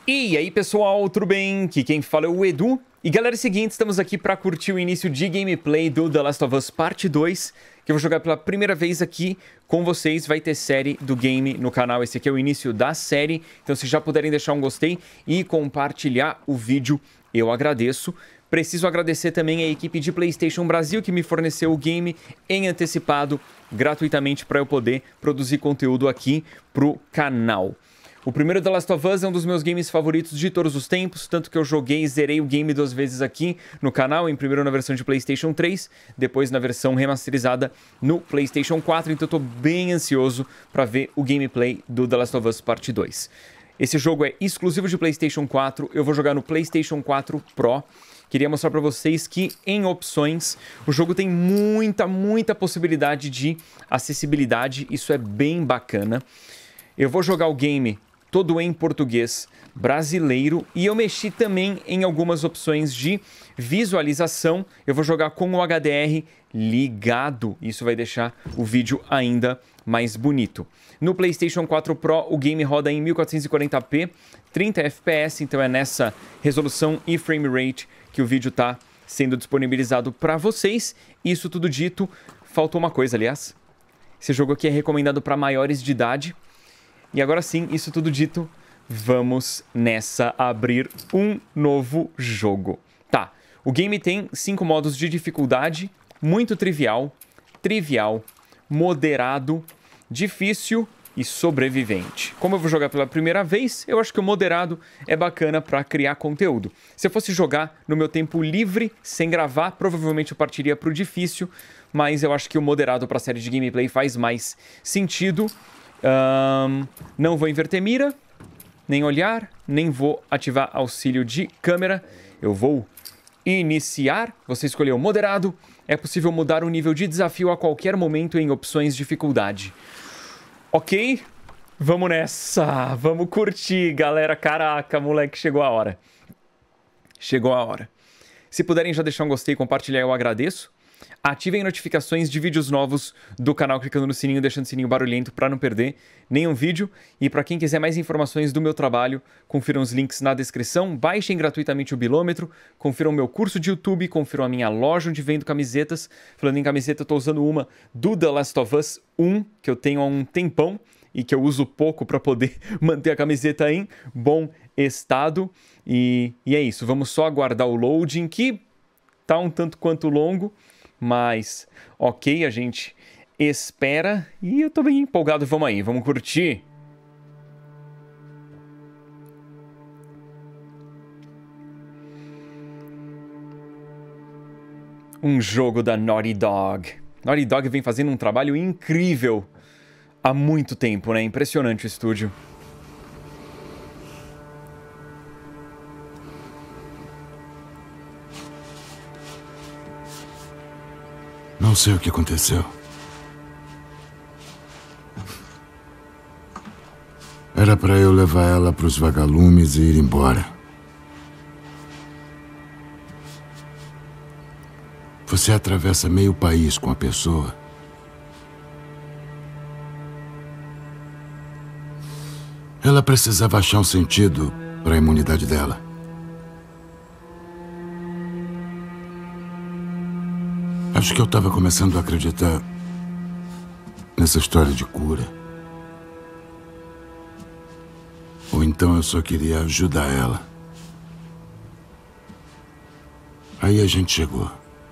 E aí pessoal, tudo bem? Aqui quem fala é o Edu. E galera, é o seguinte, estamos aqui para curtir o início de gameplay do The Last of Us Parte 2, que eu vou jogar pela primeira vez aqui com vocês. Vai ter série do game no canal, esse aqui é o início da série. Então se já puderem deixar um gostei e compartilhar o vídeo, eu agradeço. Preciso agradecer também a equipe de PlayStation Brasil que me forneceu o game em antecipado, gratuitamente, para eu poder produzir conteúdo aqui pro canal. O primeiro The Last of Us é um dos meus games favoritos de todos os tempos, tanto que eu joguei e zerei o game 2 vezes aqui no canal, em primeiro na versão de PlayStation 3, depois na versão remasterizada no PlayStation 4, então eu tô bem ansioso para ver o gameplay do The Last of Us Parte 2. Esse jogo é exclusivo de PlayStation 4, eu vou jogar no PlayStation 4 Pro. Queria mostrar para vocês que em opções o jogo tem muita possibilidade de acessibilidade, isso é bem bacana. Eu vou jogar o game todo em português brasileiro e eu mexi também em algumas opções de visualização. Eu vou jogar com o HDR ligado, isso vai deixar o vídeo ainda mais bonito. No PlayStation 4 Pro o game roda em 1440p, 30 FPS, então é nessa resolução e frame rate que o vídeo está sendo disponibilizado para vocês. Isso tudo dito, faltou uma coisa, aliás. Esse jogo aqui é recomendado para maiores de idade. E agora sim, isso tudo dito, vamos nessa abrir um novo jogo. Tá, o game tem 5 modos de dificuldade, muito trivial, moderado, difícil e sobrevivente. Como eu vou jogar pela primeira vez, eu acho que o moderado é bacana para criar conteúdo. Se eu fosse jogar no meu tempo livre, sem gravar, provavelmente eu partiria pro difícil, mas eu acho que o moderado para a série de gameplay faz mais sentido. Não vou inverter mira, nem olhar, nem vou ativar auxílio de câmera. Eu vou iniciar. Você escolheu moderado. É possível mudar o nível de desafio a qualquer momento em opções de dificuldade. Ok, vamos nessa. Vamos curtir, galera. Caraca, moleque, chegou a hora. Chegou a hora. Se puderem já deixar um gostei e compartilhar, eu agradeço. Ativem notificações de vídeos novos do canal clicando no sininho, deixando o sininho barulhento para não perder nenhum vídeo. E para quem quiser mais informações do meu trabalho, confiram os links na descrição, baixem gratuitamente o Bilômetro, confiram o meu curso de YouTube, confiram a minha loja onde vendo camisetas. Falando em camiseta, eu estou usando uma do The Last of Us 1, que eu tenho há um tempão e que eu uso pouco para poder manter a camiseta em bom estado. E é isso, vamos só aguardar o loading, que tá um tanto quanto longo. Mas, ok, a gente espera e eu tô bem empolgado, vamos aí, vamos curtir. Um jogo da Naughty Dog. Naughty Dog vem fazendo um trabalho incrível há muito tempo, né? Impressionante o estúdio. Não sei o que aconteceu. Era para eu levar ela para os vagalumes e ir embora. Você atravessa meio país com a pessoa. Ela precisava achar um sentido para a imunidade dela. Acho que eu estava começando a acreditar nessa história de cura. Ou então eu só queria ajudar ela. Aí a gente chegou.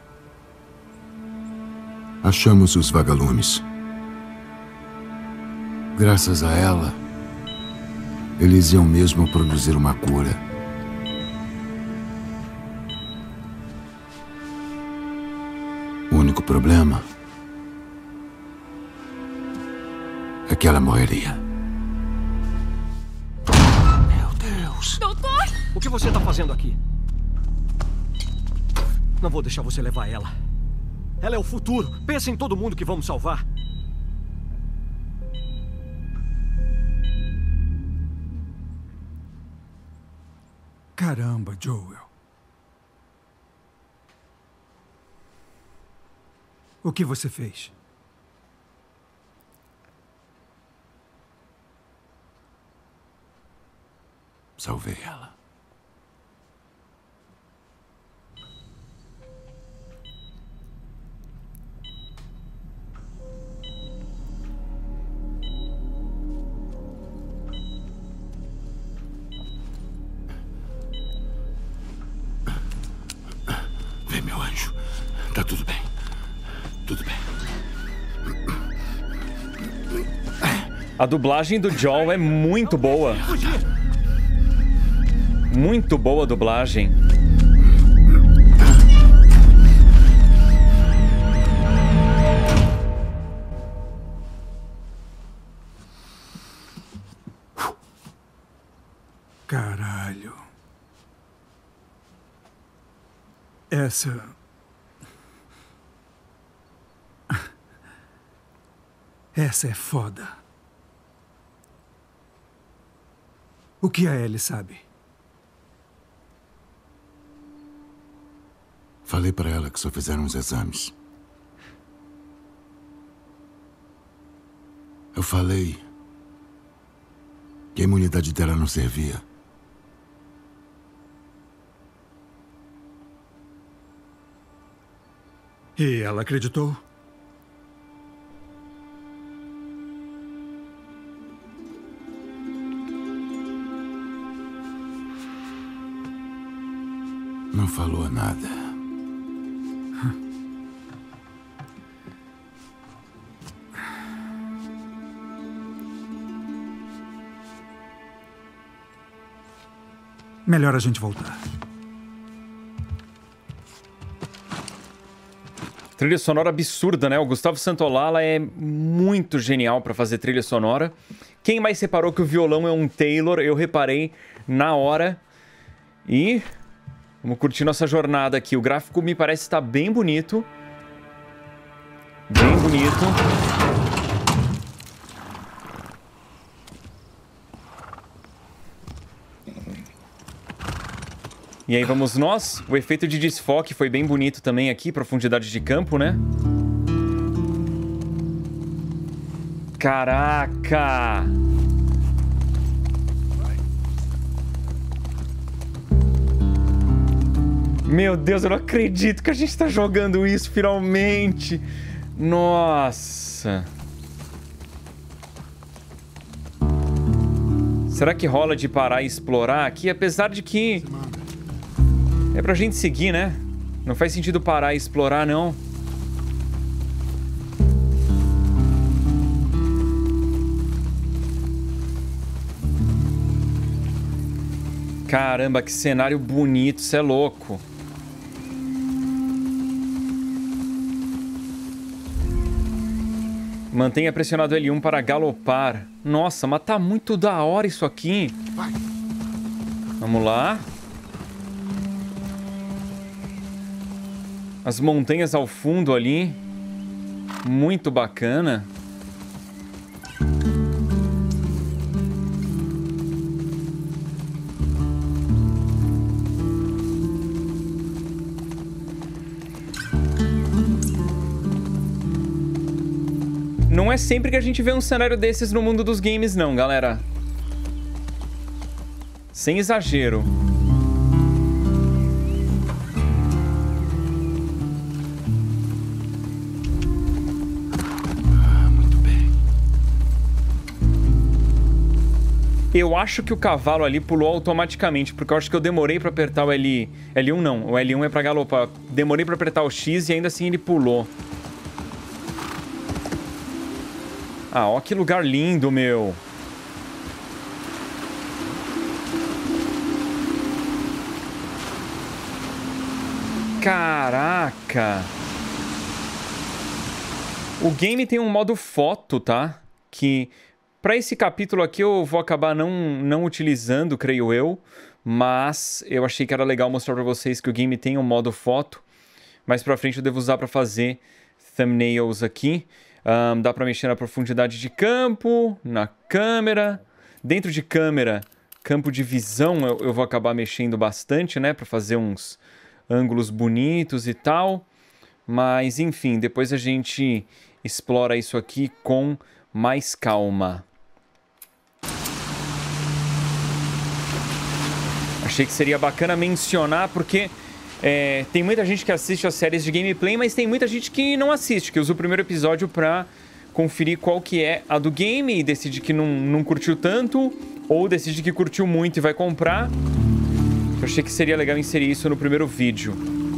Achamos os vagalumes. Graças a ela, eles iam mesmo produzir uma cura. O único problema é que ela morreria. Meu Deus! Doutor! O que você está fazendo aqui? Não vou deixar você levar ela. Ela é o futuro. Pensa em todo mundo que vamos salvar. Caramba, Joel. O que você fez? Salvei ela. Vem, meu anjo. Tá tudo bem. Tudo bem. A dublagem do Joel é muito boa. Muito boa a dublagem. Caralho. Essa é foda. O que a Ellie sabe? Falei pra ela que só fizeram os exames. Eu falei que a imunidade dela não servia. E ela acreditou? Não falou nada. Melhor a gente voltar. Trilha sonora absurda, né? O Gustavo Santaolalla é muito genial pra fazer trilha sonora. Quem mais reparou que o violão é um Taylor? Eu reparei na hora. E vamos curtir nossa jornada aqui. O gráfico me parece estar bem bonito. Bem bonito. E aí vamos nós. O efeito de desfoque foi bem bonito também aqui. Profundidade de campo, né? Caraca! Meu Deus, eu não acredito que a gente tá jogando isso finalmente. Nossa. Será que rola de parar e explorar aqui? Apesar de que é pra gente seguir, né? Não faz sentido parar e explorar, não. Caramba, que cenário bonito, isso é louco. Mantenha pressionado L1 para galopar. Nossa, mas tá muito da hora isso aqui. Vamos lá. As montanhas ao fundo ali. Muito bacana. Não é sempre que a gente vê um cenário desses no mundo dos games, não, galera. Sem exagero. Muito bem. Eu acho que o cavalo ali pulou automaticamente, porque eu acho que eu demorei pra apertar o L1 não, o L1 é pra galopar. Demorei pra apertar o X e ainda assim ele pulou. Ah, ó que lugar lindo, meu. Caraca. O game tem um modo foto, tá? Que pra esse capítulo aqui eu vou acabar não utilizando, creio eu. Mas eu achei que era legal mostrar pra vocês que o game tem um modo foto. Mais pra frente eu devo usar pra fazer thumbnails aqui. Dá pra mexer na profundidade de campo, na câmera. Dentro de câmera, campo de visão eu vou acabar mexendo bastante, né? Pra fazer uns ângulos bonitos e tal. Mas, enfim, depois a gente explora isso aqui com mais calma. Achei que seria bacana mencionar, porque tem muita gente que assiste as séries de gameplay, mas tem muita gente que não assiste, que usa o primeiro episódio pra conferir qual que é a do game e decide que não curtiu tanto, ou decide que curtiu muito e vai comprar. Eu achei que seria legal inserir isso no primeiro vídeo.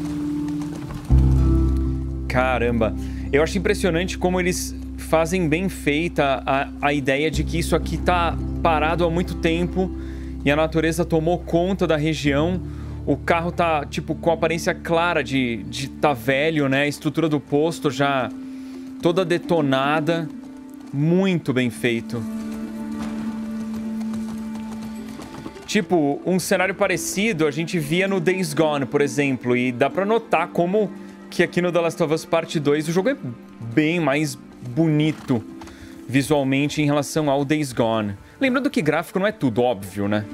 Caramba, eu acho impressionante como eles fazem bem feita a ideia de que isso aqui tá parado há muito tempo e a natureza tomou conta da região. O carro tá, tipo, com aparência clara de tá velho, né? A estrutura do posto já toda detonada. Muito bem feito. Tipo, um cenário parecido a gente via no Days Gone, por exemplo. E dá pra notar como que aqui no The Last of Us Parte 2 o jogo é bem mais bonito visualmente em relação ao Days Gone. Lembrando que gráfico não é tudo, óbvio, né?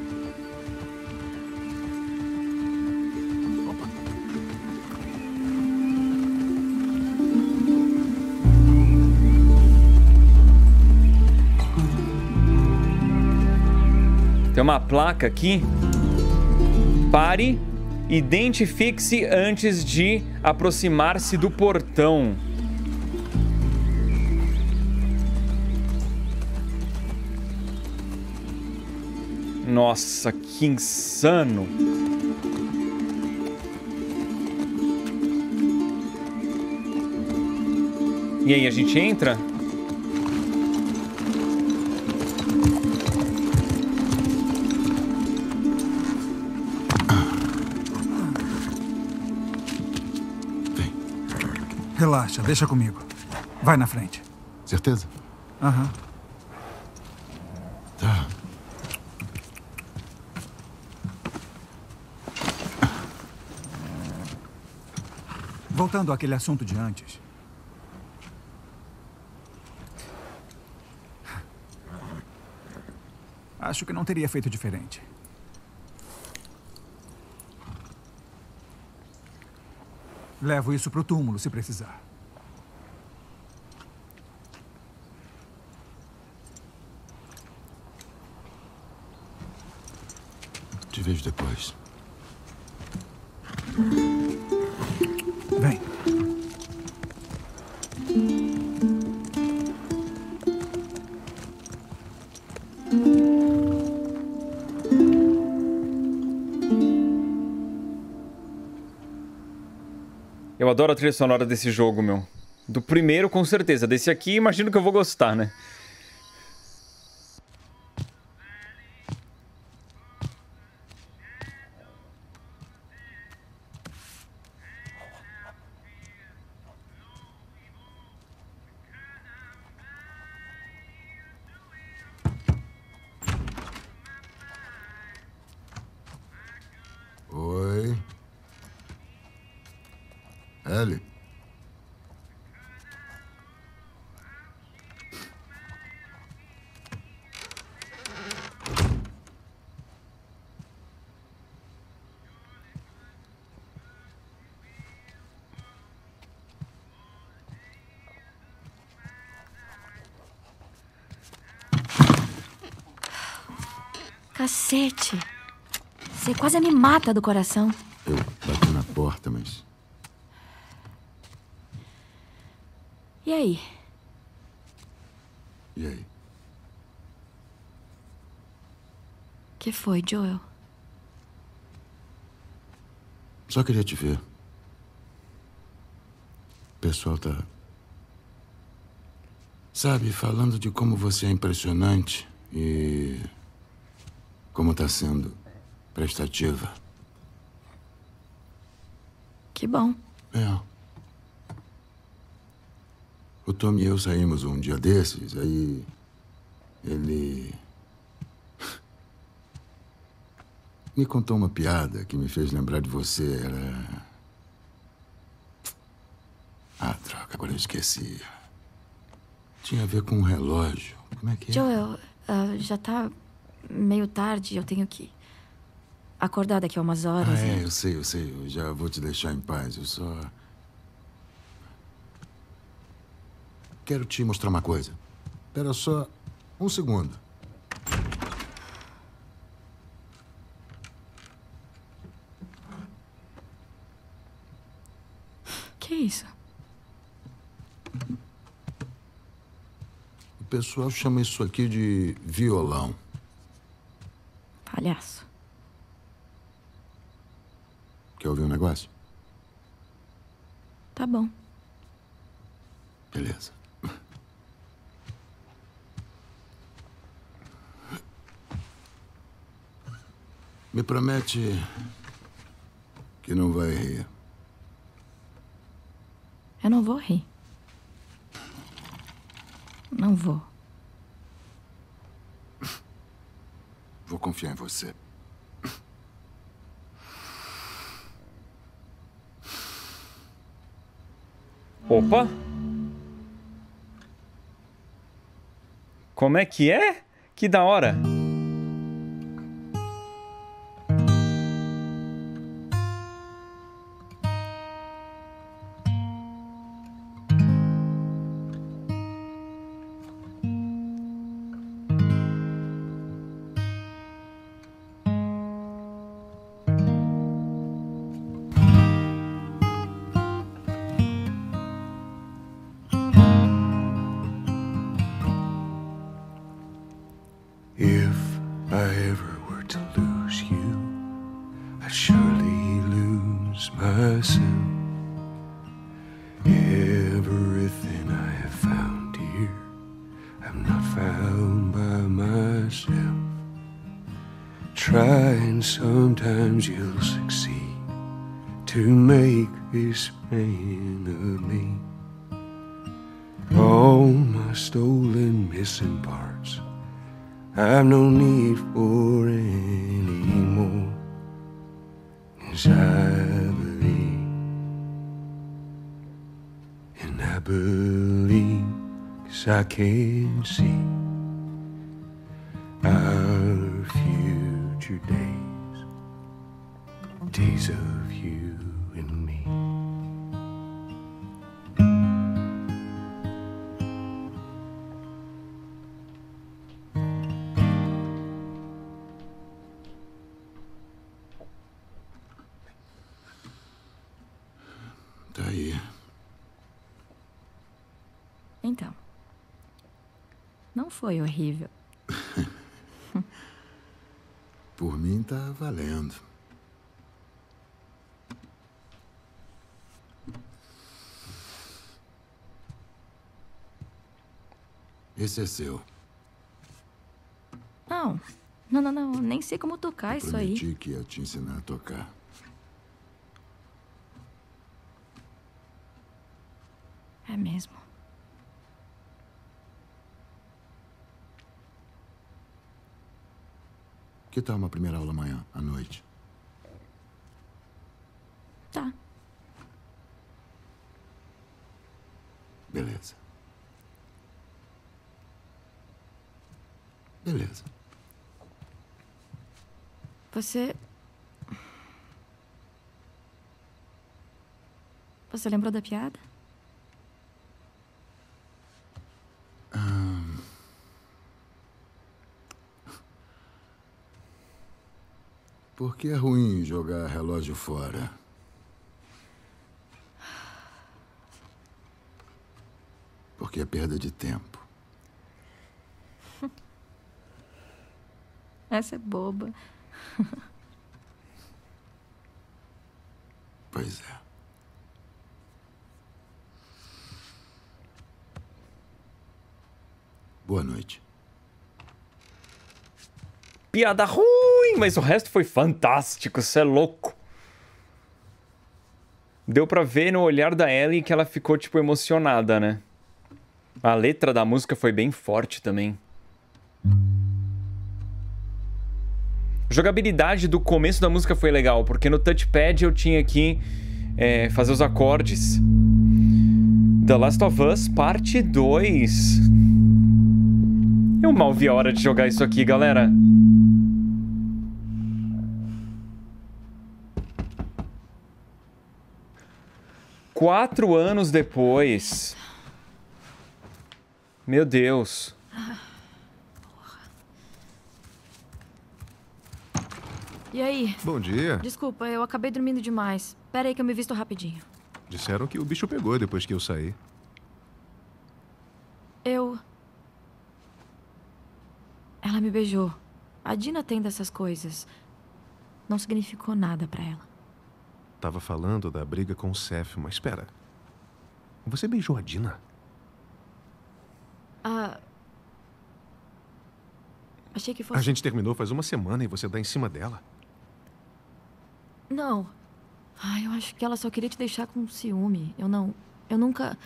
Tem uma placa aqui. Pare, identifique-se antes de aproximar-se do portão. Nossa, que insano. E aí, a gente entra? Relaxa, deixa comigo. Vai na frente. Certeza? Aham. Tá. Voltando àquele assunto de antes. Acho que não teria feito diferente. Levo isso pro túmulo se precisar. Te vejo depois. Vem. Eu adoro a trilha sonora desse jogo, meu. Do primeiro, com certeza. Desse aqui, imagino que eu vou gostar, né? Oi. Ellie. Cacete. Você quase me mata do coração. Eu bati na porta, mas... E aí? E aí? Que foi, Joel? Só queria te ver. O pessoal tá... Sabe, falando de como você é impressionante e... como tá sendo prestativa. Que bom. É. O Tom e eu saímos um dia desses, aí... ele... me contou uma piada que me fez lembrar de você. Era... Ah, droga, agora eu esqueci. Tinha a ver com um relógio. Como é que é? Joel, já tá meio tarde, eu tenho que acordar daqui a umas horas. Eu sei. Eu já vou te deixar em paz. Eu só... quero te mostrar uma coisa. Espera só um segundo. Que isso? O pessoal chama isso aqui de violão. Palhaço. Quer ouvir um negócio? Tá bom. Beleza. Me promete que não vai rir. Eu não vou rir. Não vou. Vou confiar em você. Opa! Como é que é? Que da hora! If I ever were to lose you, I'd surely lose myself. Everything I have found here, I'm not found by myself. Try and sometimes you'll succeed to make this man of me. All my stolen missing parts I've no need for any more, 'cause I believe, and I believe 'cause I can see our future days, days of you and me. Tá aí. Então. Não foi horrível. Por mim tá valendo. Esse é seu. Não. Não. Nem sei como tocar isso aí. Prometi que ia te ensinar a tocar. É mesmo. Que tal uma primeira aula amanhã, à noite? Tá. Beleza. Beleza. Você lembrou da piada? Por que é ruim jogar relógio fora? Porque é perda de tempo. Essa é boba. Pois é. Boa noite. Piada ruim, mas o resto foi fantástico, você é louco. Deu pra ver no olhar da Ellie que ela ficou, tipo, emocionada, né? A letra da música foi bem forte também. A jogabilidade do começo da música foi legal, porque no touchpad eu tinha que fazer os acordes. The Last of Us Parte 2. Eu mal vi a hora de jogar isso aqui, galera. Quatro anos depois. Meu Deus. E aí? Bom dia. Desculpa, eu acabei dormindo demais. Pera aí que eu me visto rapidinho. Disseram que o bicho pegou depois que eu saí. Ela me beijou. A Dina tem dessas coisas. Não significou nada pra ela. Tava falando da briga com o Seth, mas espera. Você beijou a Dina? Achei que fosse... A gente terminou faz uma semana e você dá em cima dela. Não. Eu acho que ela só queria te deixar com ciúme. Eu nunca...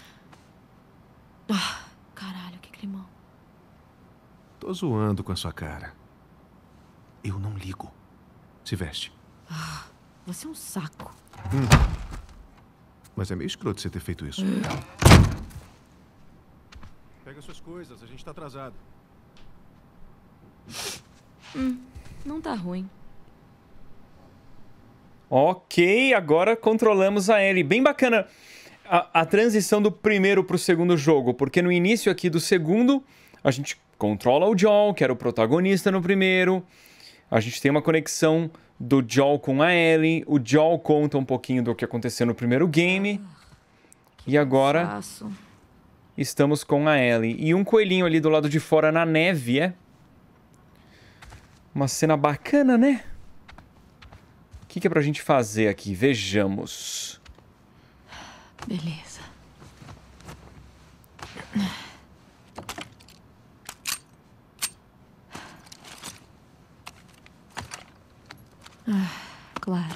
caralho, que climão. Tô zoando com a sua cara. Eu não ligo. Se veste. Você é um saco. Mas é meio escroto você ter feito isso. Pega suas coisas, a gente tá atrasado. Não tá ruim. Ok, agora controlamos a Ellie. Bem bacana a transição do primeiro pro segundo jogo, porque no início aqui do segundo, a gente controla o Joel, que era o protagonista no primeiro. A gente tem uma conexão do Joel com a Ellie. O Joel conta um pouquinho do que aconteceu no primeiro game. E agora estamos com a Ellie. E um coelhinho ali do lado de fora na neve, Uma cena bacana, né? O que é pra gente fazer aqui? Vejamos. Beleza. Claro.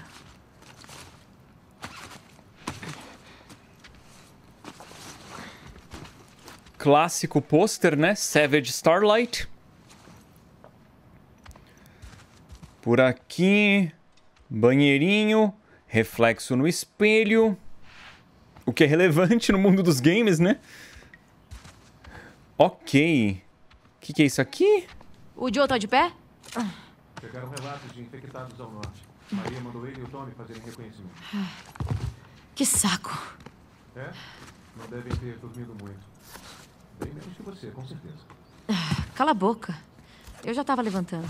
Clássico pôster, né? Savage Starlight. Por aqui, banheirinho, reflexo no espelho. O que é relevante no mundo dos games, né? Ok. O que é isso aqui? O Joe tá de pé? Chegaram relatos de infectados ao norte. Maria mandou ele e o Tommy fazerem reconhecimento. Que saco. Não devem ter dormido muito. Bem menos que você, com certeza. Cala a boca. Eu já tava levantando.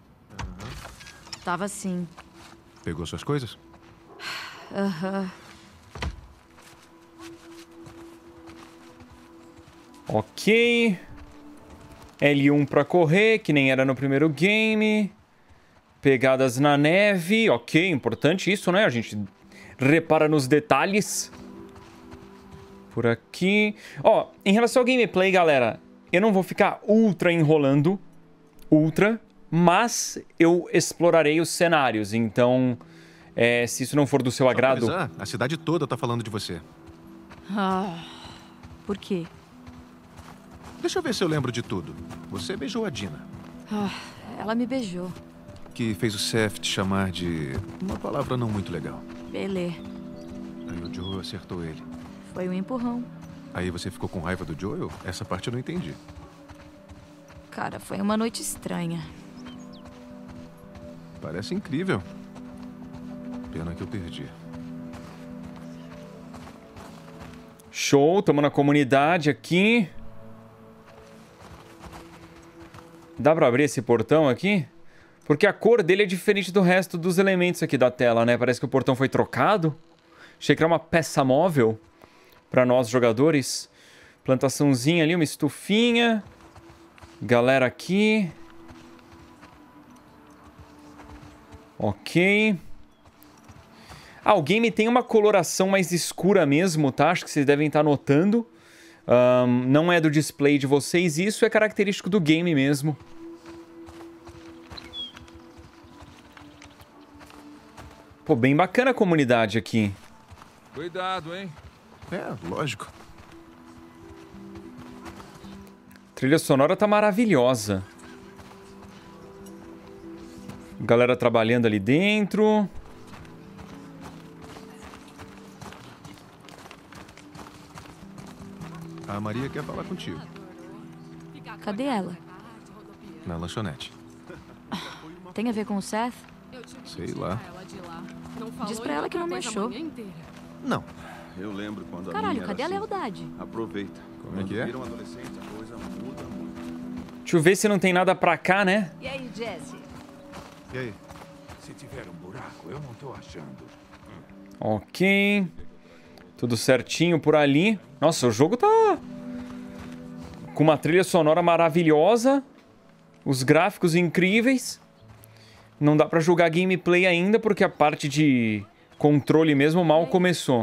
Tava sim. Pegou suas coisas? Ok. L1 pra correr, que nem era no primeiro game. Pegadas na neve. Ok, importante isso, né? A gente repara nos detalhes. Por aqui. Em relação ao gameplay, galera, eu não vou ficar ultra enrolando. Mas eu explorarei os cenários. Então, se isso não for do seu agrado... A cidade toda tá falando de você. Por quê? Deixa eu ver se eu lembro de tudo. Você beijou a Dina. Ela me beijou. Que fez o Seth te chamar de uma palavra não muito legal. Belê. Aí o Joel acertou ele. Foi um empurrão. Aí você ficou com raiva do Joel? Essa parte eu não entendi. Cara, foi uma noite estranha. Parece incrível. Pena que eu perdi. Show, tamo na comunidade aqui. Dá pra abrir esse portão aqui? Porque a cor dele é diferente do resto dos elementos aqui da tela, né? Parece que o portão foi trocado. Achei que era uma peça móvel pra nós jogadores. Plantaçãozinha ali, uma estufinha. Galera aqui. Ok. O game tem uma coloração mais escura mesmo, tá? Acho que vocês devem estar notando. Não é do display de vocês, isso é característico do game mesmo. Pô, bem bacana a comunidade aqui. Cuidado, hein? Lógico. A trilha sonora tá maravilhosa. Galera trabalhando ali dentro. A Maria quer falar contigo. Cadê ela? Na lanchonete. Tem a ver com o Seth? Sei lá. Diz pra ela que não me achou. Não. Eu lembro quando Caralho, cadê a lealdade? Aproveita. Como é que é? Viram adolescentes, a coisa muda muito. Deixa eu ver se não tem nada pra cá, né? E aí, Jesse? E aí? Se tiver um buraco, eu não tô achando. Ok. Tudo certinho por ali. Nossa, o jogo tá com uma trilha sonora maravilhosa. Os gráficos incríveis. Não dá pra julgar gameplay ainda, porque a parte de controle mesmo mal começou.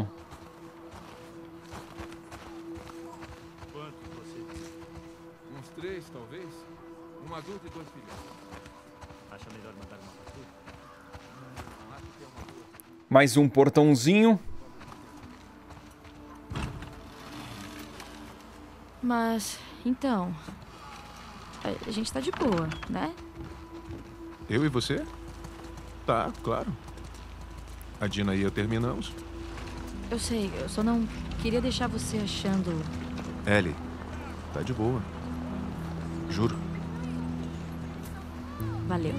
Uns 3, talvez. Um adulto e 2 filhos. Mais um portãozinho. Mas, então... A gente tá de boa, né? Eu e você? Tá, claro. A Dina e eu terminamos. Eu sei, eu só não queria deixar você achando... Ellie, tá de boa. Juro. Valeu.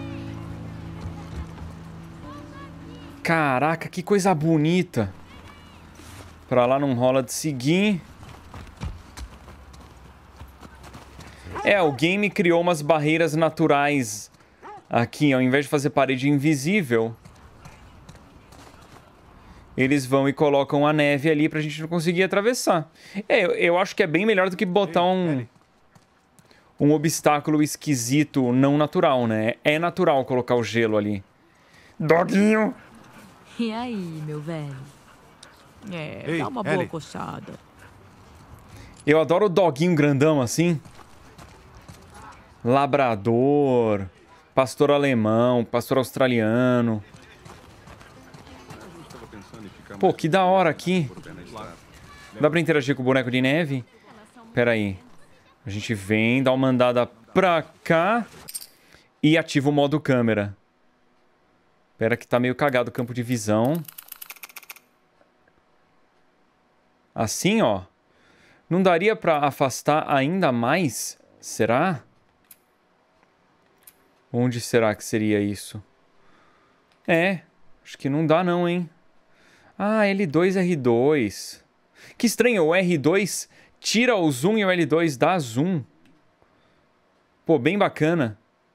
Caraca, que coisa bonita. Pra lá não rola de seguir. É, o game criou umas barreiras naturais aqui. Ao invés de fazer parede invisível, eles vão e colocam a neve ali pra gente não conseguir atravessar. É, eu acho que é bem melhor do que botar um obstáculo esquisito, não natural, né? É natural colocar o gelo ali. Doguinho! E aí, meu velho? Ei, dá uma boa Ellie. coçada. Eu adoro o doguinho grandão assim. Labrador, pastor alemão, pastor australiano. Pô, que da hora aqui. Dá pra interagir com o boneco de neve? Pera aí. A gente vem, dá uma andada pra cá e ativa o modo câmera. Pera que tá meio cagado o campo de visão. Assim, ó. Não daria pra afastar ainda mais? Será? Onde será que seria isso? É, acho que não dá não, hein? Ah, L2, R2. Que estranho, o R2 tira o zoom e o L2 dá zoom. Pô, bem bacana.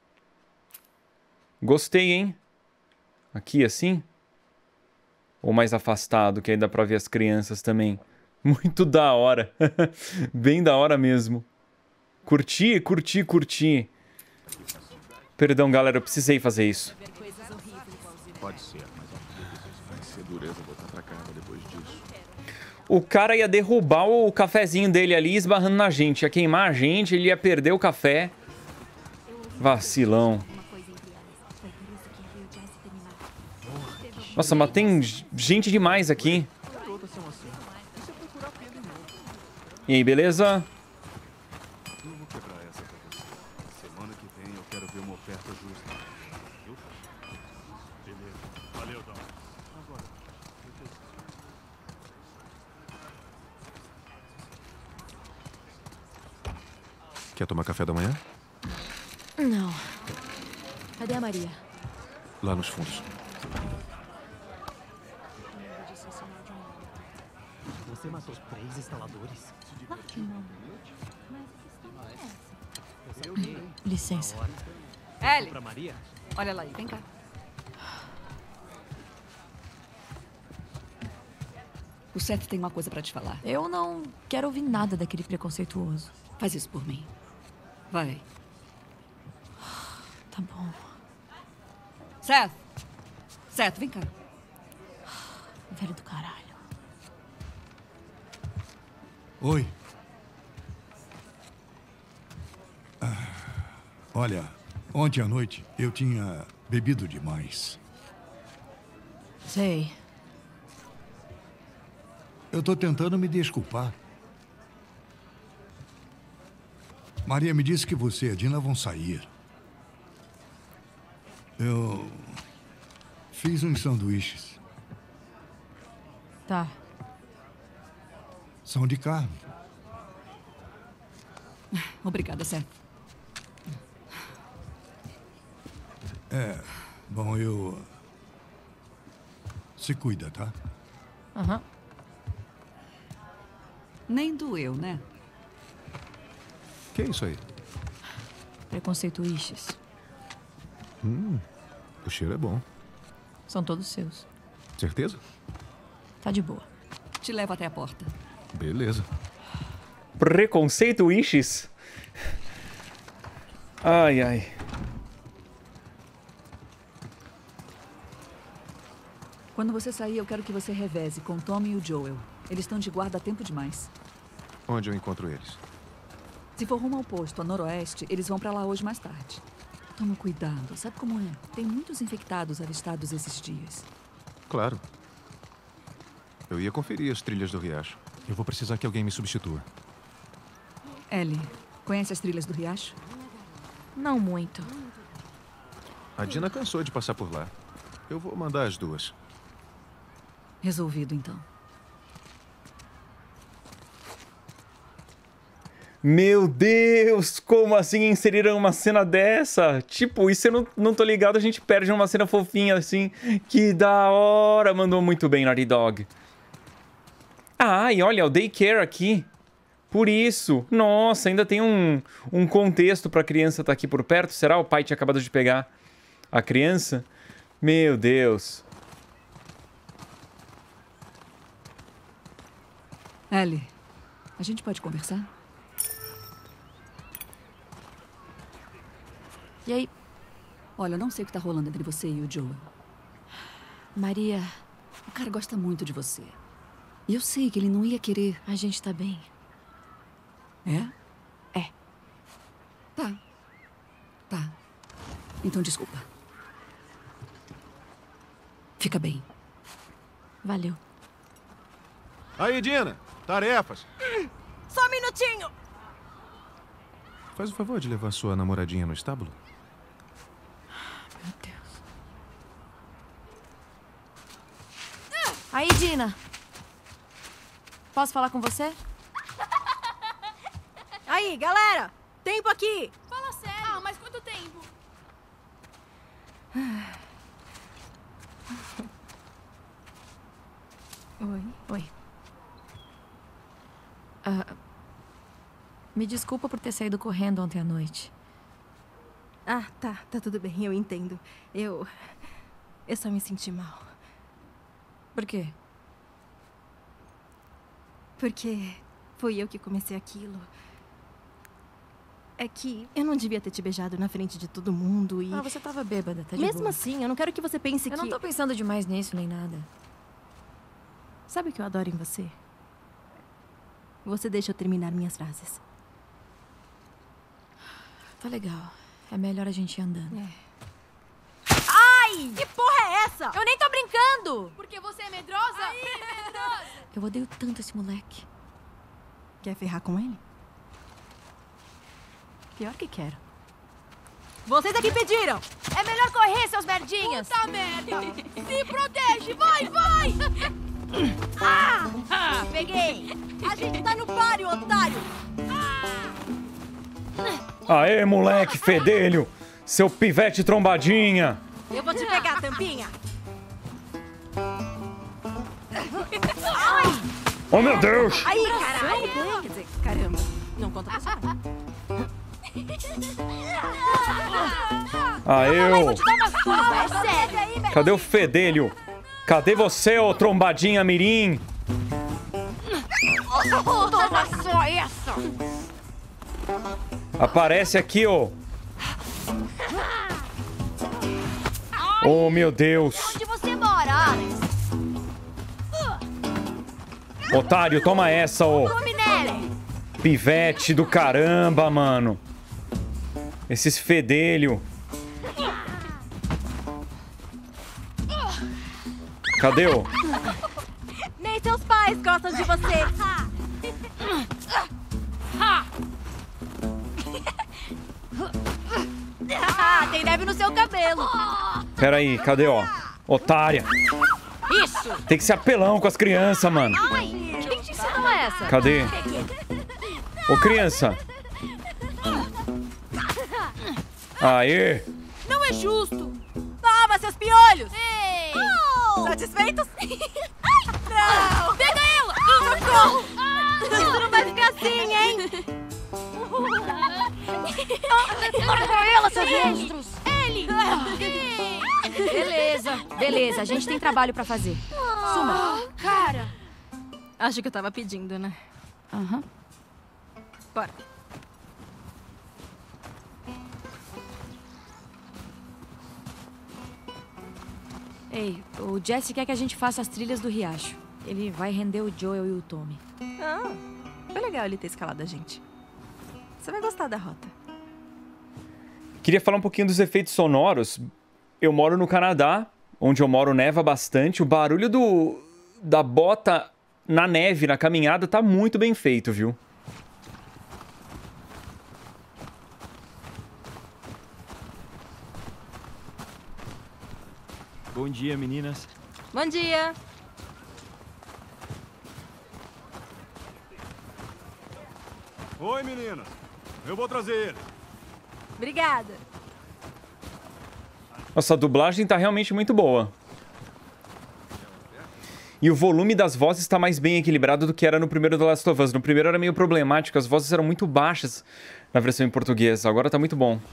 Gostei, hein? Aqui, assim? Ou mais afastado, que aí dá pra ver as crianças também. Muito da hora. Bem da hora mesmo. Curti, curti, curti. Perdão, galera, eu precisei fazer isso. Pode ser, mas vai ser dureza botar pra casa depois disso. O cara ia derrubar o cafezinho dele ali, esbarrando na gente. Ia queimar a gente, ele ia perder o café. Vacilão. Nossa, mas tem gente demais aqui. E aí, beleza? Não vou quebrar essa pra você. Semana que vem eu quero ver uma oferta justa. Viu? Beleza. Valeu, Dom. Agora. Quer tomar café da manhã? Não. Cadê a Maria? Lá nos fundos. Você matou 3 instaladores? Claro que não. Licença. Ellie, Pra Maria? olha lá aí, vem cá. O Seth tem uma coisa pra te falar. Eu não quero ouvir nada daquele preconceituoso. Faz isso por mim. Vai. Tá bom. Seth! Seth, vem cá. Velho do caralho. Oi. Olha, ontem à noite eu tinha bebido demais. Sei. Eu tô tentando me desculpar. Maria me disse que você e a Dina vão sair. Eu fiz uns sanduíches. Tá. São de carne. Obrigada, Seth. Bom, eu... Se cuida, tá? Aham. Nem doeu, né? Que é isso aí? Preconceituiches. O cheiro é bom. São todos seus. Certeza? Tá de boa. Te levo até a porta. Beleza. Preconceito, Wishes? Ai, ai. Quando você sair, eu quero que você reveze com o Tommy e o Joel. Eles estão de guarda há tempo demais. Onde eu encontro eles? Se for rumo ao posto, a noroeste, eles vão pra lá hoje mais tarde. Toma cuidado, sabe como é? Tem muitos infectados avistados esses dias. Claro. Eu ia conferir as trilhas do riacho. Eu vou precisar que alguém me substitua. Ellie, conhece as trilhas do riacho? Não muito. A Dina cansou de passar por lá. Eu vou mandar as duas. Resolvido, então. Meu Deus, como assim inseriram uma cena dessa? Tipo, e se eu não tô ligado, a gente perde uma cena fofinha assim. Que da hora, mandou muito bem, Naughty Dog. Ah, e olha, o daycare aqui. Por isso. Nossa, ainda tem um contexto pra criança estar aqui por perto. Será? O pai tinha acabado de pegar a criança? Meu Deus. Ellie, a gente pode conversar? E aí? Olha, eu não sei o que tá rolando entre você e o Joel. Maria, O cara gosta muito de você. E eu sei que ele não ia querer... a gente tá bem. É? É. Tá. Então, desculpa. Fica bem. Valeu. Aí, Dina. Tarefas. Só um minutinho! Faz o favor de levar sua namoradinha no estábulo. Meu Deus. Aí, Dina. Posso falar com você? Aí, galera! Tempo aqui! Fala sério. Ah, mas quanto tempo? Oi. Me desculpa por ter saído correndo ontem à noite. Ah, tá tudo bem, eu entendo. Eu só me senti mal. Por quê? Porque foi eu que comecei aquilo. É que eu não devia ter te beijado na frente de todo mundo e... Ah, você tava bêbada, tá de Mesmo boa. assim, eu não quero que você pense que... Eu não tô pensando demais nisso, nem nada. Sabe o que eu adoro em você? Você deixa eu terminar minhas frases. Tá legal. É melhor a gente ir andando. Ai! Que porra é essa? Eu nem tô brincando! Porque você é medrosa? Aí, medrosa! Eu odeio tanto esse moleque. Quer ferrar com ele? Pior que quero. Vocês aqui pediram! É melhor correr, seus merdinhas! Puta merda! Se protege! Vai, vai! Peguei! A gente tá no páreo, otário! Aê, moleque fedelho! Seu pivete trombadinha! Eu vou te pegar, tampinha! Oh, meu Deus! Aí, caralho! Quer dizer, caramba, não conta pra sua mãe. Aê, ô! É sério! Cadê o fedelho? Cadê você, ô trombadinha mirim? Toma só essa! Aparece aqui, ô! Oh, meu Deus! Onde você mora, Alex? Otário, toma essa, ô! Come nele! Pivete do caramba, mano! Esses fedelho! Cadê, ô? Nem seus pais gostam de você! Tem neve no seu cabelo! Peraí, cadê, ó? Otária! Isso! Tem que ser apelão com as crianças, mano! Ai, quem te ensinou essa? Cadê? Ô, criança! Aê! Não é justo! Toma, seus piolhos! Ei! Satisfeitos? Não! Pega ela! Socorro! Isso não vai ficar assim, hein? Larga ela, seus monstros! Ele! Beleza, a gente tem trabalho pra fazer. Suma. Cara! Acho que eu tava pedindo, né? Aham. Bora. Ei, o Jesse quer que a gente faça as trilhas do riacho. Ele vai render o Joel e o Tommy. Ah, foi legal ele ter escalado a gente. Você vai gostar da rota. Queria falar um pouquinho dos efeitos sonoros. Eu moro no Canadá, onde eu moro neva bastante. O barulho da bota na neve, na caminhada, tá muito bem feito, viu? Bom dia, meninas. Bom dia! Oi, meninas. Eu vou trazer ele. Obrigada! Nossa, a dublagem tá realmente muito boa. E o volume das vozes tá mais bem equilibrado do que era no primeiro The Last of Us. No primeiro era meio problemático, as vozes eram muito baixas na versão em português. Agora tá muito bom.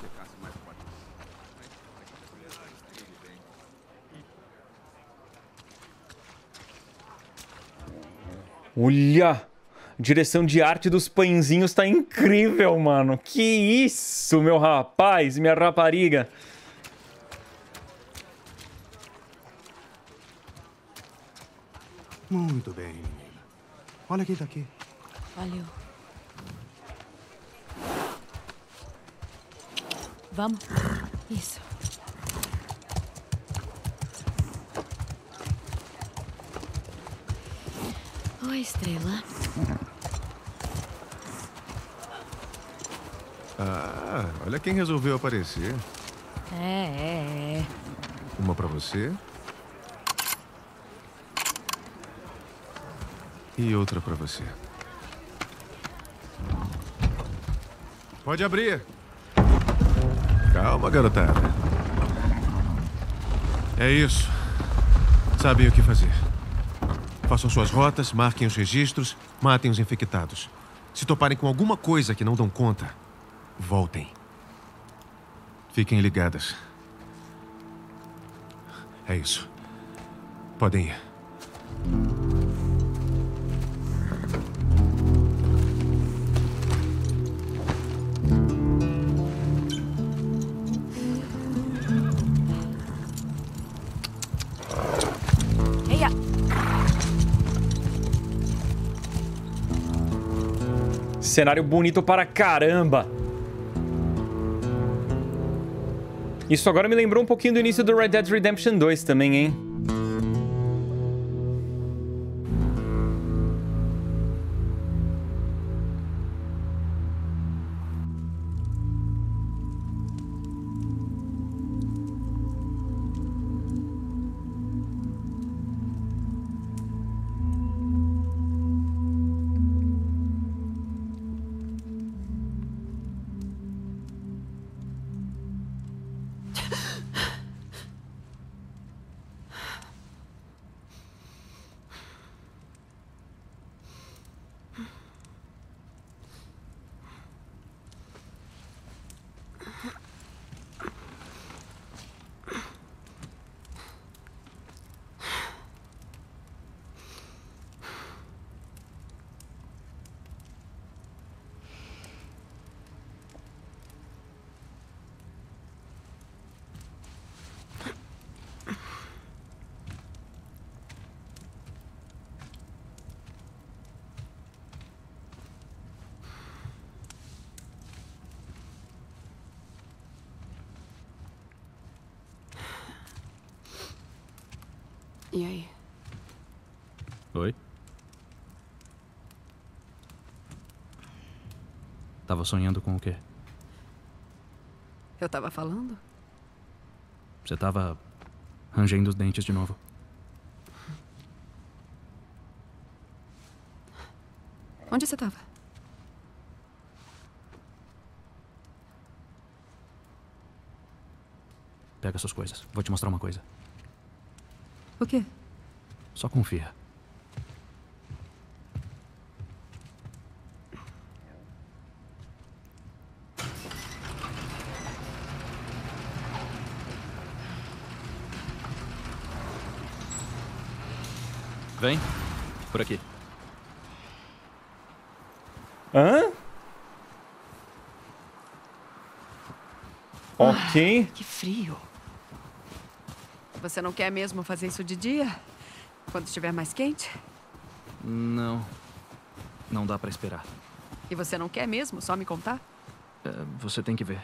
Olha! A direção de arte dos pãezinhos tá incrível, mano. Que isso, meu rapaz, minha rapariga. Muito bem, menina. Olha quem tá aqui. Valeu. Vamos? Isso. Oi, Estrela. Ah, olha quem resolveu aparecer. É. Uma pra você. E outra pra você. Pode abrir. Calma, garotada. É isso. Sabem o que fazer. Façam suas rotas, marquem os registros, matem os infectados. Se toparem com alguma coisa que não dão conta, voltem. Fiquem ligadas. É isso. Podem ir. Cenário bonito para caramba. Isso agora me lembrou um pouquinho do início do Red Dead Redemption 2 também, hein? E aí? Oi? Tava sonhando com o quê? Eu tava falando? Você tava rangendo os dentes de novo. Onde você tava? Pega suas coisas. Vou te mostrar uma coisa. O quê? Só confia. Vem. Por aqui. Hã? Ok. Que frio. Você não quer mesmo fazer isso de dia? Quando estiver mais quente? Não. Não dá pra esperar. E você não quer mesmo só me contar? Você tem que ver.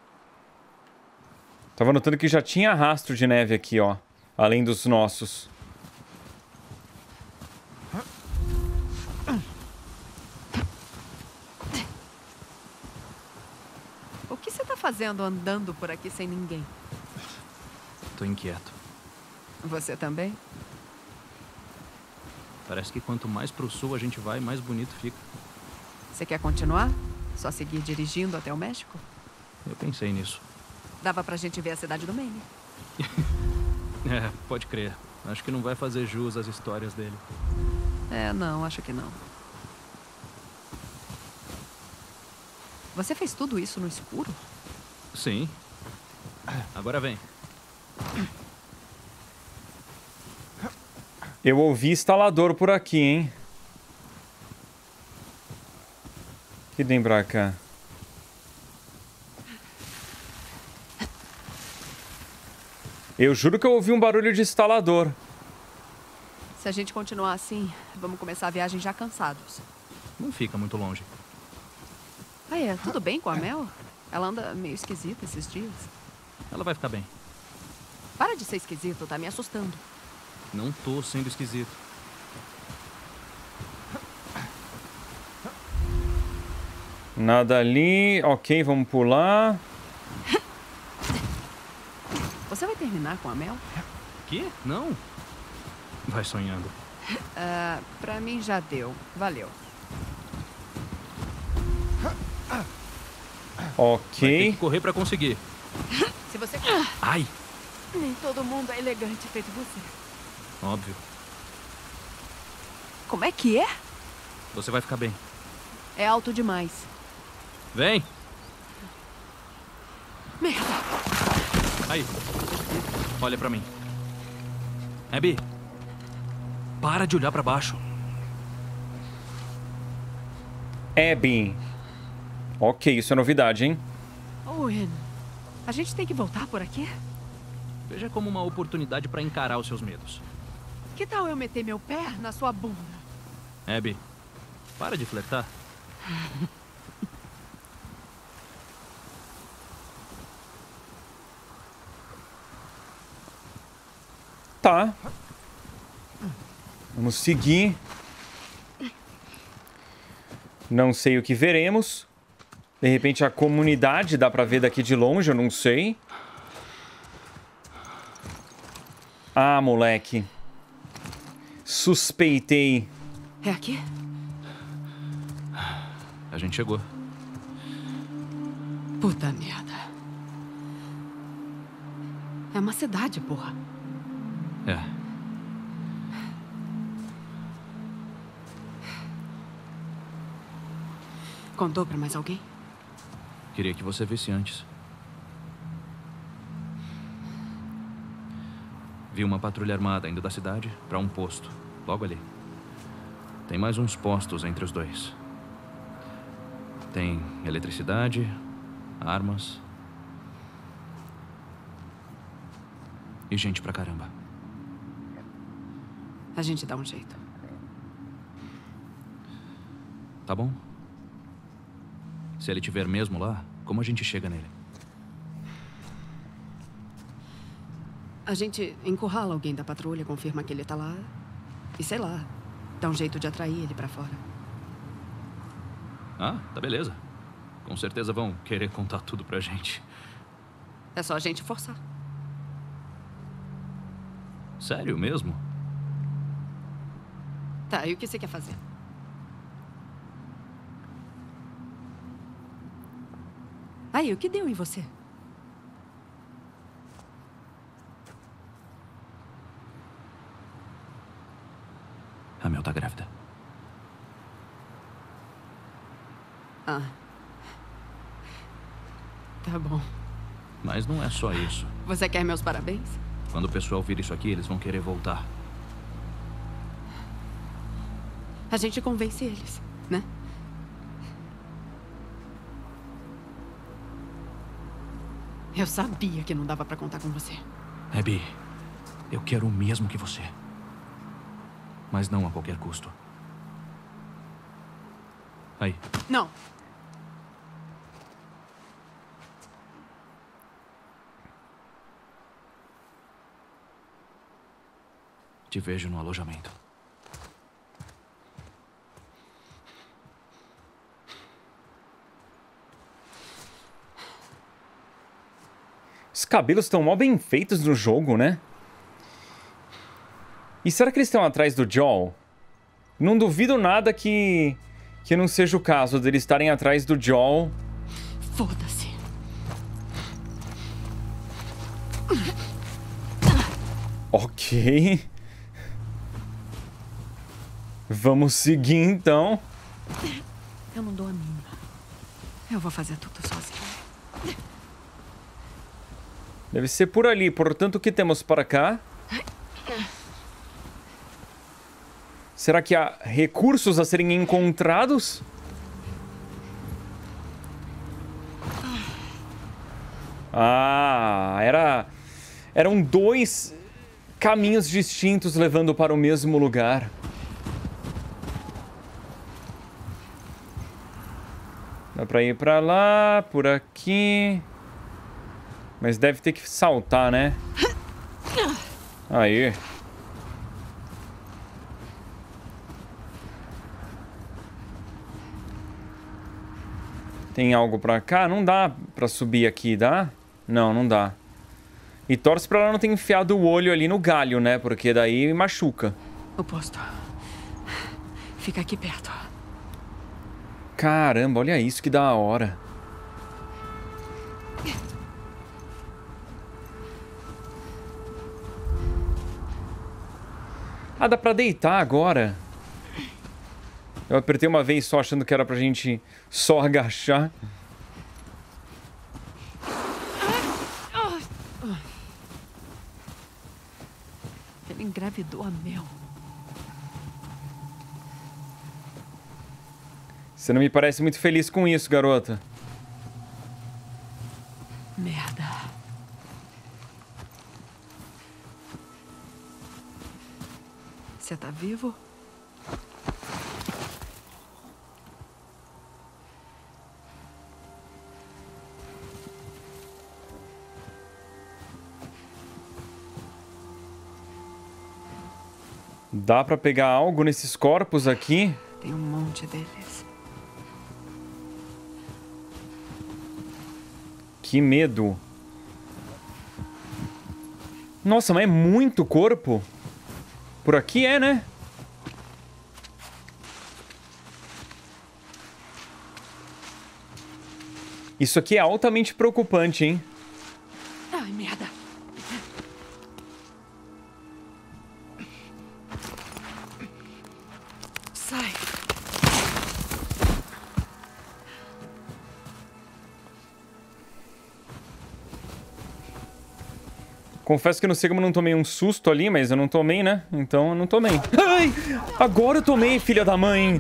Tava notando que já tinha rastro de neve aqui, ó. Além dos nossos. O que você tá fazendo andando por aqui sem ninguém? Tô inquieto. Você também? Parece que quanto mais pro sul a gente vai, mais bonito fica. Você quer continuar? Só seguir dirigindo até o México? Eu pensei nisso. Dava pra gente ver a cidade do Maine. É, pode crer. Acho que não vai fazer jus às histórias dele. Não, acho que não. Você fez tudo isso no escuro? Sim. Agora vem. Eu ouvi instalador por aqui, hein? Que vem pra cá. Eu juro que eu ouvi um barulho de instalador. Se a gente continuar assim, vamos começar a viagem já cansados. Não fica muito longe. Tudo bem com a Mel? Ela anda meio esquisita esses dias. Ela vai ficar bem. Para de ser esquisito, tá me assustando. Não tô sendo esquisito. Nada ali. Ok, vamos pular. Você vai terminar com a Mel? Que? Não. Vai sonhando. Pra mim já deu. Valeu. Ok. Vai ter que correr pra conseguir. Se você... Ai! Nem todo mundo é elegante feito você. Óbvio. Como é que é? Você vai ficar bem. É alto demais. Vem! Merda! Aí. Olha pra mim. Abby. Para de olhar pra baixo. Abby. Ok, isso é novidade, hein? Owen, a gente tem que voltar por aqui? Veja como uma oportunidade pra encarar os seus medos. Que tal eu meter meu pé na sua bunda? Abby, para de flertar. Tá. Vamos seguir. Não sei o que veremos. De repente a comunidade dá pra ver daqui de longe, eu não sei. Ah, moleque. Suspeitei. É aqui? A gente chegou. Puta merda. É uma cidade, porra. É. Contou pra mais alguém? Queria que você visse antes. Vi uma patrulha armada indo da cidade para um posto, logo ali. Tem mais uns postos entre os dois. Tem eletricidade, armas e gente pra caramba. A gente dá um jeito. Tá bom? Se ele estiver mesmo lá, como a gente chega nele? A gente encurrala alguém da patrulha, confirma que ele tá lá e, sei lá, dá um jeito de atrair ele pra fora. Ah, tá beleza. Com certeza vão querer contar tudo pra gente. É só a gente forçar. Sério mesmo? Tá, e o que você quer fazer? Aí, o que deu em você? A Mel tá grávida. Ah. Tá bom. Mas não é só isso. Você quer meus parabéns? Quando o pessoal vir isso aqui, eles vão querer voltar. A gente convence eles, né? Eu sabia que não dava pra contar com você. Abby, eu quero o mesmo que você. Mas não a qualquer custo. Aí. Não. Te vejo no alojamento. Os cabelos estão mó bem feitos no jogo, né? E será que eles estão atrás do Joel? Não duvido nada que não seja o caso deles estarem atrás do Joel. Foda-se. Ok. Vamos seguir, então. Eu não dou a mínima. Eu vou fazer tudo sozinho. Deve ser por ali. Portanto, o que temos para cá? Será que há recursos a serem encontrados? Ah, eram dois caminhos distintos levando para o mesmo lugar. Dá pra ir pra lá, por aqui. Mas deve ter que saltar, né? Aí. Tem algo pra cá? Não dá pra subir aqui, dá? Não, não dá. E torce pra ela não ter enfiado o olho ali no galho, né? Porque daí machuca. O posto. Fica aqui perto. Caramba, olha isso, que da hora. Ah, dá pra deitar agora. Eu apertei uma vez só achando que era pra gente só agachar. Ele engravidou a Mel. Você não me parece muito feliz com isso, garota. Merda. Você tá vivo? Dá pra pegar algo nesses corpos aqui? Tem um monte deles. Que medo. Nossa, mas é muito corpo. Por aqui é, né? Isso aqui é altamente preocupante, hein? Ai, merda. Sai. Confesso que não sei como eu não tomei um susto ali, mas eu não tomei, né? Então eu não tomei. Ai! Agora eu tomei, filha da mãe!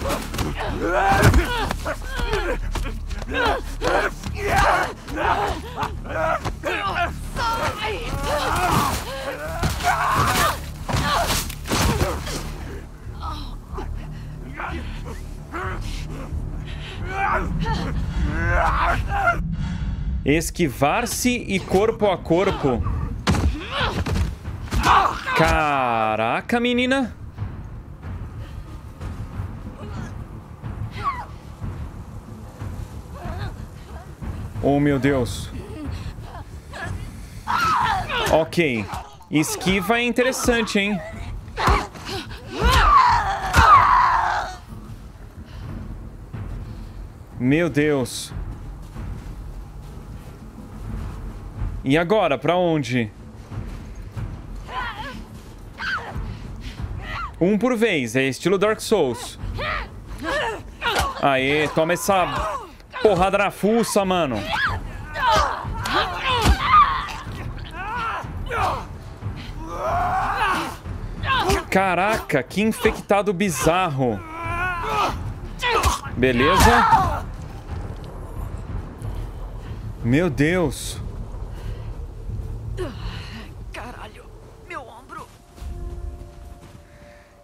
Esquivar-se e corpo a corpo. Caraca, menina. Oh, meu Deus. Ok. Esquiva é interessante, hein? Meu Deus. E agora, pra onde? Um por vez, é estilo Dark Souls. Aê, toma essa porrada na fuça, mano. Caraca, que infectado bizarro. Beleza? Meu Deus.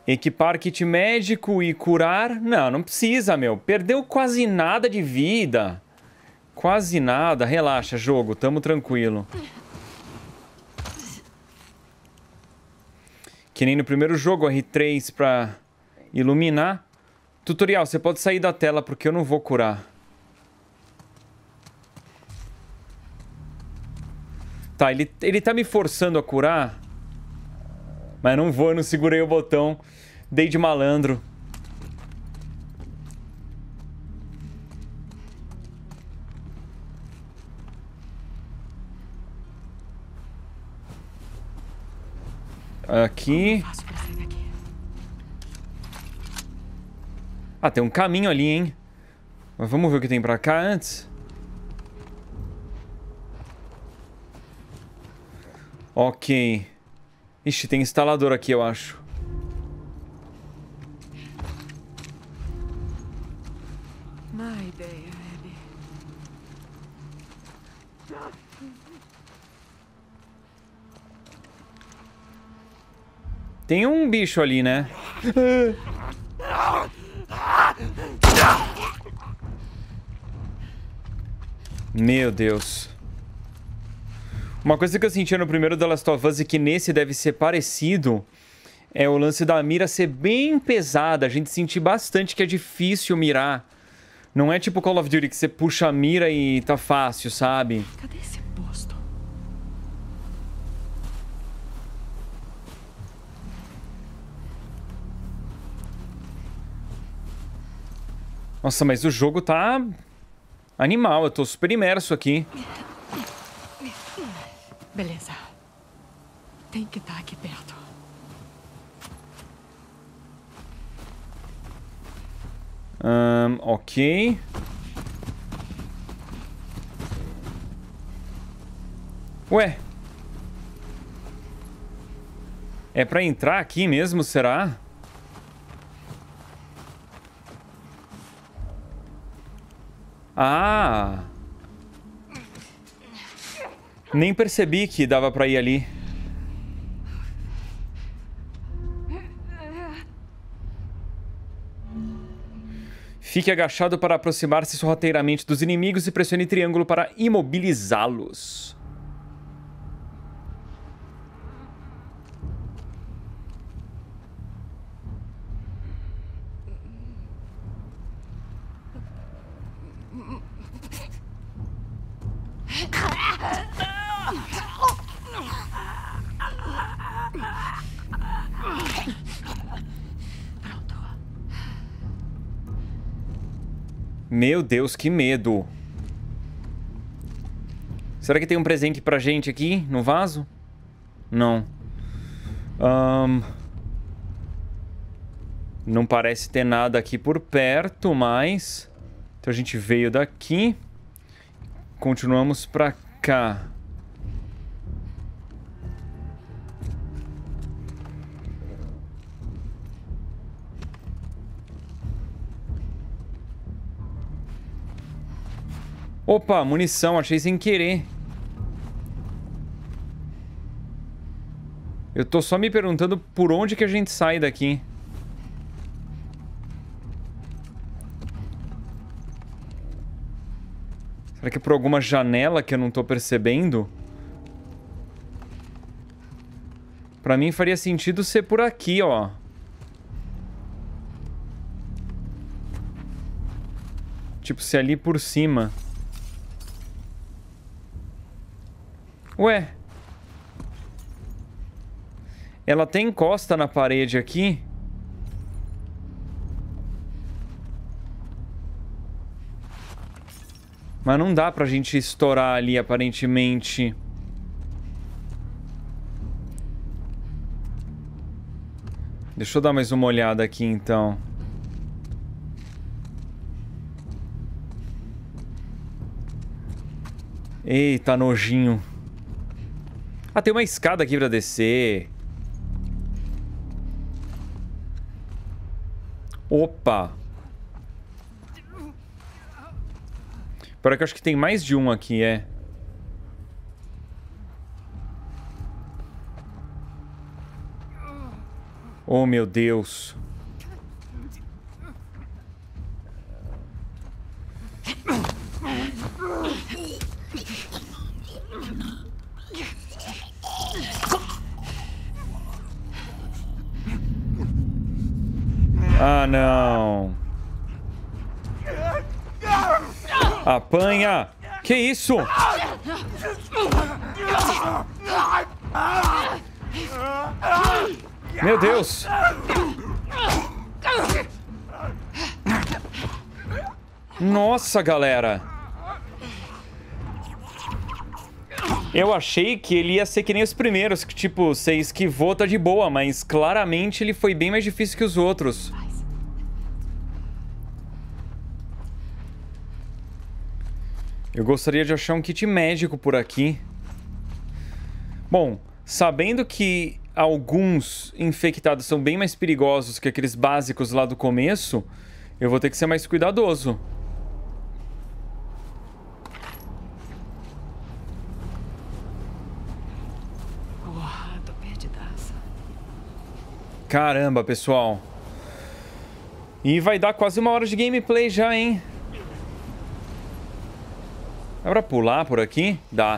Equipar kit médico e curar. Não, não precisa, meu. Perdeu quase nada de vida. Quase nada. Relaxa, jogo. Tamo tranquilo. Que nem no primeiro jogo, R3 pra iluminar. Tutorial, você pode sair da tela porque eu não vou curar. Tá, ele tá me forçando a curar. Mas não vou, eu não segurei o botão. Dei de malandro. Aqui. Ah, tem um caminho ali, hein? Mas vamos ver o que tem pra cá antes. Ok. Ixi, tem instalador aqui, eu acho. Má ideia, Abby. Tem um bicho ali, né? Meu Deus. Uma coisa que eu sentia no primeiro The Last of Us e que nesse deve ser parecido é o lance da mira ser bem pesada. A gente sentir bastante que é difícil mirar. Não é tipo Call of Duty que você puxa a mira e tá fácil, sabe? Cadê esse posto? Nossa, mas o jogo tá animal. Eu tô super imerso aqui. Beleza. Tem que estar aqui perto. Ok. Ué. É pra entrar aqui mesmo, será? Ah! Nem percebi que dava pra ir ali. Fique agachado para aproximar-se sorrateiramente dos inimigos e pressione triângulo para imobilizá-los. Meu Deus, que medo. Será que tem um presente pra gente aqui no vaso? Não. Não parece ter nada aqui por perto, mas... Então a gente veio daqui. Continuamos pra cá. Opa, munição, achei sem querer. Eu tô só me perguntando por onde que a gente sai daqui. Será que é por alguma janela que eu não tô percebendo? Pra mim faria sentido ser por aqui, ó. Tipo, se ali por cima. Ué. Ela tem encosta na parede aqui? Mas não dá pra gente estourar ali, aparentemente. Deixa eu dar mais uma olhada aqui, então. Eita, nojinho. Ah, tem uma escada aqui pra descer. Opa. Pior que eu acho que tem mais de um aqui, é. Oh, meu Deus. Ah, não. Apanha. Que isso? Meu Deus. Nossa, galera. Eu achei que ele ia ser que nem os primeiros, que tipo, você esquivou, tá de boa, mas claramente ele foi bem mais difícil que os outros. Eu gostaria de achar um kit médico por aqui. Bom, sabendo que alguns infectados são bem mais perigosos que aqueles básicos lá do começo, eu vou ter que ser mais cuidadoso. Tô perdidaça. Caramba, pessoal. E vai dar quase 1 hora de gameplay já, hein? Dá pra pular por aqui? Dá.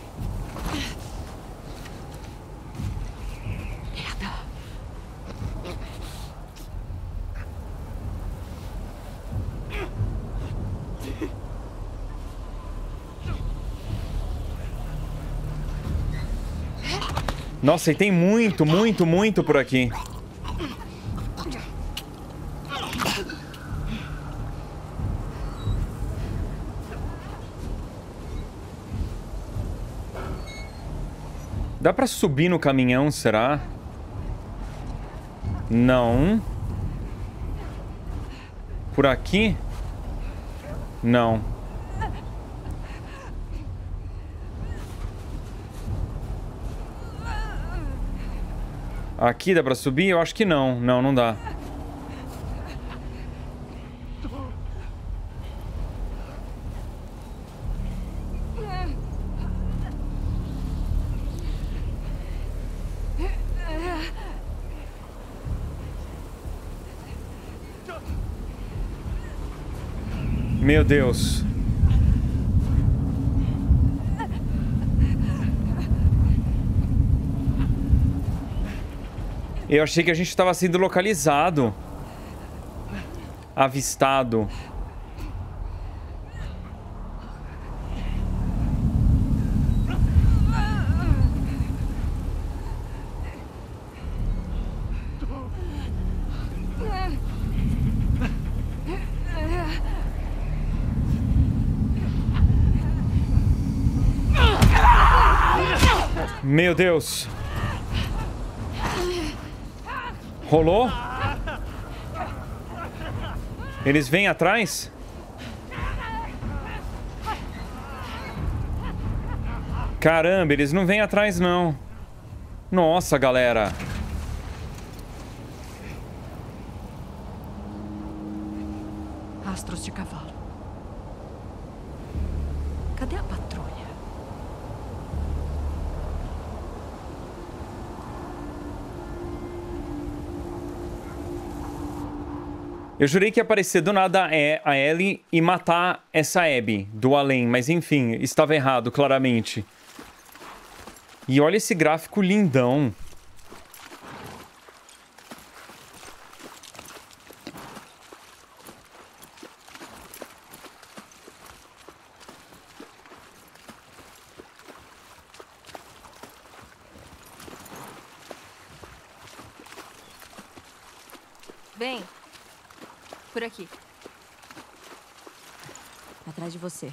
Merda. Nossa, e tem muito, muito, muito por aqui. Dá pra subir no caminhão, será? Não. Por aqui? Não. Aqui dá pra subir? Eu acho que não. Não, não dá. Meu Deus. Eu achei que a gente estava sendo localizado. Avistado. Meu Deus. Rolou? Eles vêm atrás? Caramba, eles não vêm atrás, não. Nossa, galera. Rastros de cavalo. Cadê a patrulha? Eu jurei que ia aparecer do nada a Ellie e matar essa Abby do além, mas enfim, estava errado, claramente. E olha esse gráfico lindão. Vem. Por aqui. Atrás de você.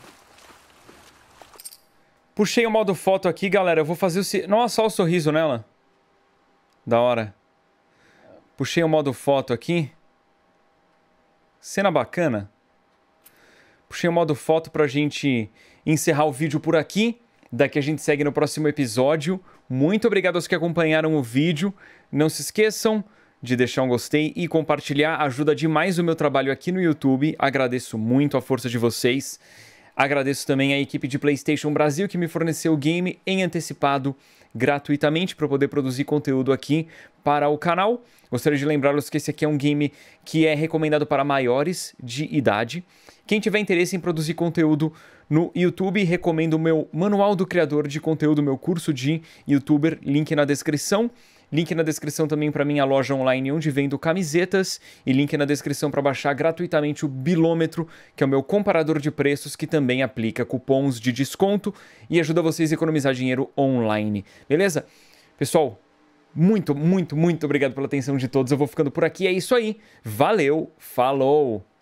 Puxei o modo foto aqui, galera. Eu vou fazer o... Nossa, olha o sorriso nela. Da hora. Puxei o modo foto aqui. Cena bacana. Puxei o modo foto pra gente encerrar o vídeo por aqui. Daqui a gente segue no próximo episódio. Muito obrigado aos que acompanharam o vídeo. Não se esqueçam de deixar um gostei e compartilhar. Ajuda demais o meu trabalho aqui no YouTube. Agradeço muito a força de vocês. Agradeço também a equipe de PlayStation Brasil que me forneceu o game em antecipado gratuitamente para poder produzir conteúdo aqui para o canal. Gostaria de lembrá-los que esse aqui é um game que é recomendado para maiores de idade. Quem tiver interesse em produzir conteúdo no YouTube, recomendo o meu Manual do Criador de Conteúdo, meu curso de YouTuber, link na descrição. Link na descrição também para minha loja online onde vendo camisetas e link na descrição para baixar gratuitamente o Bilômetro, que é o meu comparador de preços que também aplica cupons de desconto e ajuda vocês a economizar dinheiro online. Beleza? Pessoal, muito obrigado pela atenção de todos. Eu vou ficando por aqui. É isso aí. Valeu, falou!